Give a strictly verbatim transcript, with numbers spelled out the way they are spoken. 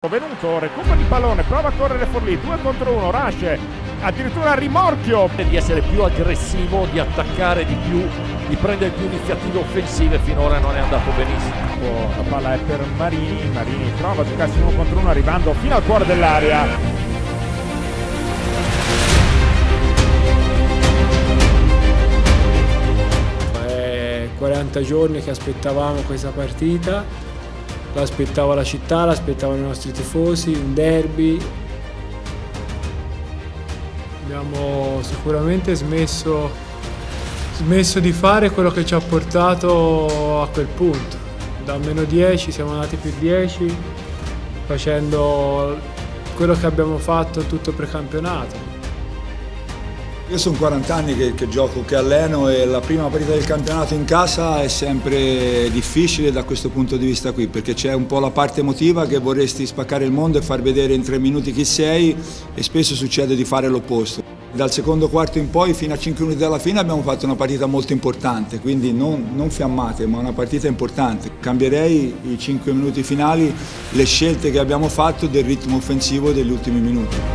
Venuto, recupera il pallone, prova a correre Forlì, due contro uno, Rache, addirittura a rimorchio. Di essere più aggressivo, di attaccare di più, di prendere più iniziative offensive, finora non è andato benissimo. La palla è per Marini, Marini prova a giocarsi uno contro uno arrivando fino al cuore dell'area. È quaranta giorni che aspettavamo questa partita. L'aspettava la città, l'aspettavano i nostri tifosi, un derby. Abbiamo sicuramente smesso, smesso di fare quello che ci ha portato a quel punto. Da meno dieci siamo andati più dieci, facendo quello che abbiamo fatto tutto il precampionato. Io sono quaranta anni che, che gioco, che alleno, e la prima partita del campionato in casa è sempre difficile da questo punto di vista qui, perché c'è un po' la parte emotiva che vorresti spaccare il mondo e far vedere in tre minuti chi sei, e spesso succede di fare l'opposto. Dal secondo quarto in poi fino a cinque minuti dalla fine abbiamo fatto una partita molto importante, quindi non, non fiammate, ma una partita importante. Cambierei i cinque minuti finali, le scelte che abbiamo fatto del ritmo offensivo degli ultimi minuti.